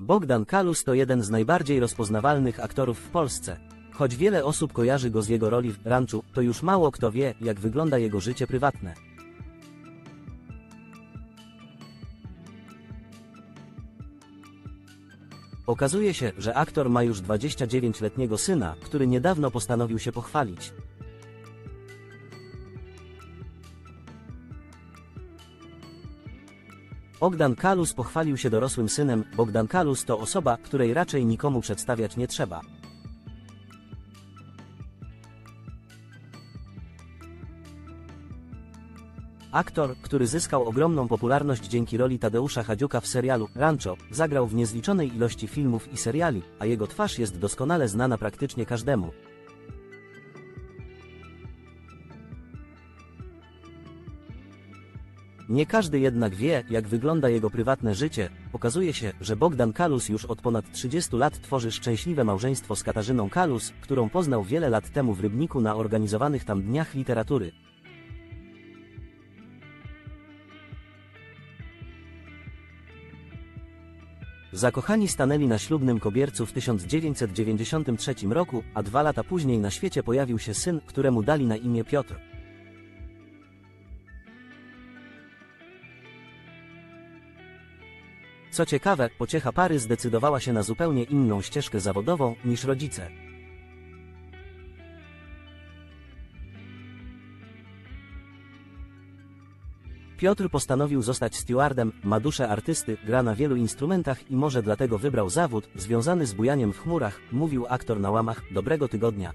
Bogdan Kalus to jeden z najbardziej rozpoznawalnych aktorów w Polsce. Choć wiele osób kojarzy go z jego roli w Ranczu, to już mało kto wie, jak wygląda jego życie prywatne. Okazuje się, że aktor ma już 29-letniego syna, który niedawno postanowił się pochwalić. Bogdan Kalus pochwalił się dorosłym synem. Bogdan Kalus to osoba, której raczej nikomu przedstawiać nie trzeba. Aktor, który zyskał ogromną popularność dzięki roli Tadeusza Hadziuka w serialu Rancho, zagrał w niezliczonej ilości filmów i seriali, a jego twarz jest doskonale znana praktycznie każdemu. Nie każdy jednak wie, jak wygląda jego prywatne życie. Okazuje się, że Bogdan Kalus już od ponad 30 lat tworzy szczęśliwe małżeństwo z Katarzyną Kalus, którą poznał wiele lat temu w Rybniku na organizowanych tam dniach literatury. Zakochani stanęli na ślubnym kobiercu w 1993 roku, a 2 lata później na świecie pojawił się syn, któremu dali na imię Piotr. Co ciekawe, pociecha pary zdecydowała się na zupełnie inną ścieżkę zawodową niż rodzice. Piotr postanowił zostać stewardem, ma duszę artysty, gra na wielu instrumentach i może dlatego wybrał zawód związany z bujaniem w chmurach, mówił aktor na łamach Dobrego Tygodnia.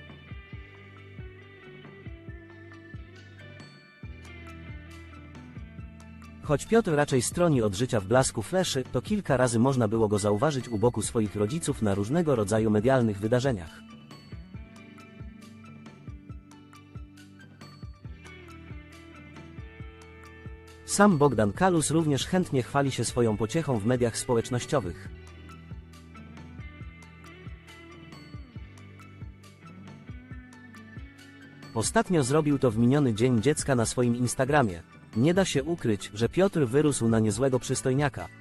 Choć Piotr raczej stroni od życia w blasku fleszy, to kilka razy można było go zauważyć u boku swoich rodziców na różnego rodzaju medialnych wydarzeniach. Sam Bogdan Kalus również chętnie chwali się swoją pociechą w mediach społecznościowych. Ostatnio zrobił to w miniony Dzień Dziecka na swoim Instagramie. Nie da się ukryć, że Piotr wyrósł na niezłego przystojniaka.